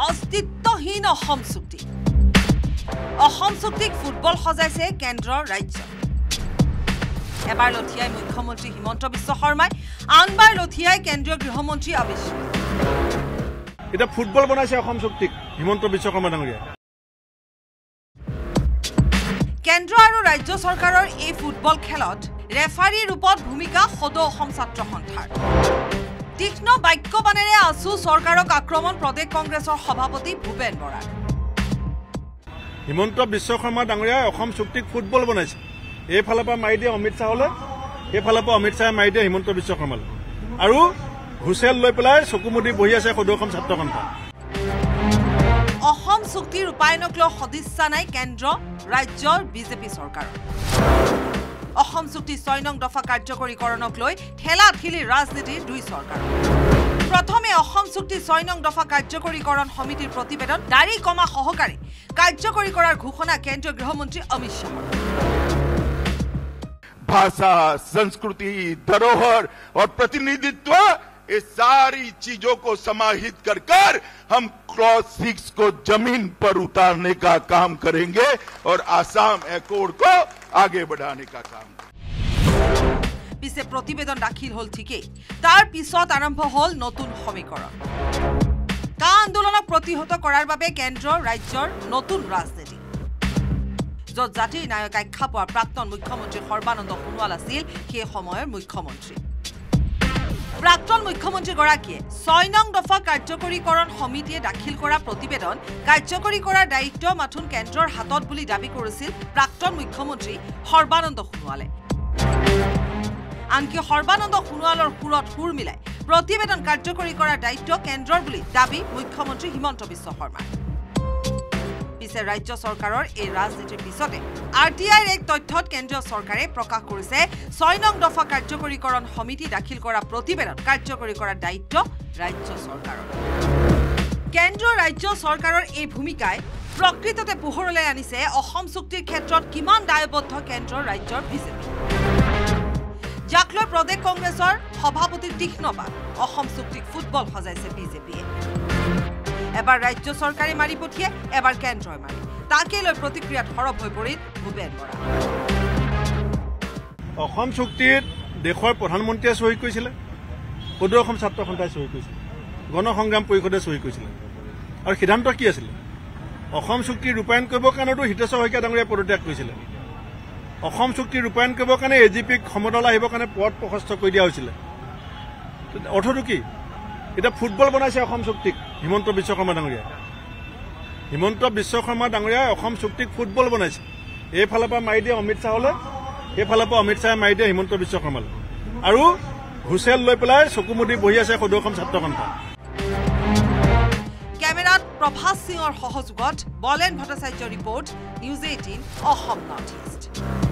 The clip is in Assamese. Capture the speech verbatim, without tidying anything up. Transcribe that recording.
অস্তিত্বহীন অসম চুক্তি অসম চুক্তিক ফুটবল সজাইছে কেন্দ্ৰৰ ৰাজ্য এবাৰ লঠিয়াই মুখ্যমন্ত্ৰী হিমন্ত বিশ্ব শৰ্মাই আনবাৰ লঠিয়াই কেন্দ্ৰীয় গৃহমন্ত্ৰী অমিত শাহ এটা ফুটবল বনাইছে অসম চুক্তিক হিমন্ত বিশ্ব শৰ্মা ডাঙৰীয়া কেন্দ্ৰ আৰু ৰাজ্য চৰকাৰৰ এই ফুটবল খেলত ৰেফাৰী ৰূপত ভূমিকা সদৌ অসম ছাত্ৰ সন্থাৰ তীক্ষ্ণ বাক্যবাণেৰে আছু চৰকাৰক আক্ৰমণ প্ৰদেশ কংগ্ৰেছৰ সভাপতি ভূপেন বৰা হিমন্ত বিশ্ব শৰ্মা ডাঙৰীয়াই অসম চুক্তিক ফুটবল বনাইছে এইফালৰ পৰা মাৰি দিয়ে অমিত শাহলৈ এইফালৰ পৰা অমিত শাহে মাৰি দিয়ে হিমন্ত বিশ্ব শৰ্মালৈ আৰু হুছেল লৈ পেলাই চকুমুদি বহি আছে সদৌ অসম ছাত্ৰ সন্থা অসম চুক্তি ৰূপায়ণক লৈ সদিচ্ছা নাই কেন্দ্ৰ ৰাজ্যৰ বিজেপি চৰকাৰৰ অসম চুক্তি ছয় নং দফা কাৰ্যকৰীকৰণক লৈ ঠেলা ঠেলি ৰাজনীতিৰ দুই চৰকাৰ প্ৰথমে অসম চুক্তি ছয় নং দফা কাৰ্যকৰীকৰণ সমিতিৰ প্ৰতিবেদন দাৰি কমা সহকাৰে কাৰ্যকৰী কৰাৰ ঘোষণা কেন্দ্ৰীয় গৃহমন্ত্ৰী অমিত শাহৰ भाषा संस्कृति धरोहर और प्रतिनिधित्व ये सारी चीजों को समाहित कर कर हम क्रॉस सिक्स को जमीन पर उतारने का काम करेंगे और आसाम एकॉर्ड को आगे बढ़ाने का काम পিছে প্ৰতিবেদন দাখিল হল ঠিকই তাৰ পিছত আৰম্ভ হল নতুন সমীকৰণ কা আন্দোলনক প্ৰতিহত কৰাৰ বাবে কেন্দ্ৰ ৰাজ্যৰ নতুন ৰাজনীতি য'ত জাতিৰ নায়ক আখ্যা পোৱা প্ৰাক্তন মুখ্যমন্ত্ৰী সৰ্বানন্দ সোণোৱাল আছিল সেই সময়ৰ মুখ্যমন্ত্ৰী প্ৰাক্তন মুখ্যমন্ত্ৰীগৰাকীয়ে ছয় নং দফা কাৰ্যকৰীকৰণ সমিতিয়ে দাখিল কৰা প্ৰতিবেদন কাৰ্যকৰী কৰাৰ দায়িত্ব মাথোন কেন্দ্ৰৰ হাতত বুলি দাবী কৰিছিল প্ৰাক্তন মুখ্যমন্ত্ৰী সৰ্বানন্দ সোণোৱালে আনকি সৰ্বানন্দ সোণোৱালৰ সুৰত সুৰ মিলাই প্ৰতিবেদন কাৰ্যকৰী কৰাৰ দায়িত্ব কেন্দ্ৰৰ বুলি দাবী মুখ্যমন্ত্ৰী হিমন্ত বিশ্ব শৰ্মাৰ পিছে ৰাজ্য চৰকাৰৰ এই ৰাজনীতিৰ পিছতে আৰ টি আইৰ এক তথ্যত কেন্দ্ৰীয় চৰকাৰে প্ৰকাশ কৰিছে ছয় নং দফা কাৰ্যকৰীকৰণ সমিতি দাখিল কৰা প্ৰতিবেদন কাৰ্যকৰী কৰাৰ দায়িত্ব ৰাজ্য চৰকাৰৰ কেন্দ্ৰ ৰাজ্য চৰকাৰৰ এই ভূমিকাই প্ৰকৃততে পোহৰলৈ আনিছে অসম চুক্তিৰ ক্ষেত্ৰত কিমান দায়বদ্ধ কেন্দ্ৰ ৰাজ্যৰ বিজেপি যাক লৈ প্ৰদেশ কংগ্ৰেছৰ সভাপতিৰ তীক্ষ্ণবাদ অসম চুক্তিক ফুটবল সজাইছে বিজেপিয়ে এবাৰ ৰাজ্য চৰকাৰে মাৰি পঠিয়ে এবাৰ কেন্দ্ৰই মাৰি তাকে লৈ প্ৰতিক্ৰিয়াত সৰব হৈ পৰিল ভূপেন বৰা অসম চুক্তিত দেশৰ প্ৰধানমন্ত্ৰীয়ে চহী কৰিছিলে সদৌ অসম ছাত্ৰ সন্থাই চহী কৰিছিলে গণ সংগ্ৰাম পৰিষদে চহী কৰিছিলে আৰু সিদ্ধান্ত কি আছিলে অসম চুক্তি ৰূপায়ণ কৰিবৰ কাৰণেতো হিতেশ্বৰ শইকীয়া ডাঙৰীয়াই পদত্যাগ কৰিছিলে অসম চুক্তি ৰূপায়ণ কৰিবৰ কাৰণে এ জি পিক সমদল আহিবৰ কাৰণে পদ প্ৰশস্ত কৰি দিয়া হৈছিলে অৰ্থটো কি এটা ফুটবল বনাইছে অসম চুক্তিক হিমন্ত বিশ্ব শৰ্মা ডাঙৰীয়াই হিমন্ত বিশ্ব শৰ্মা ডাঙৰীয়াই অসম চুক্তিক ফুটবল বনাইছে এইফালৰ পৰা মাৰি দিয়ে অমিত শাহলৈ এইফালৰ পৰা অমিত শাহে মাৰি দিয়ে হিমন্ত বিশ্ব শৰ্মালৈ আৰু হুছেল লৈ পেলাই চকুমুদি বহি আছে সদৌ অসম ছাত্ৰ সন্থা কেমেৰাত প্ৰভাস সিঙৰ সহযোগত Bolen Bhattacharya report News eighteen Assam north east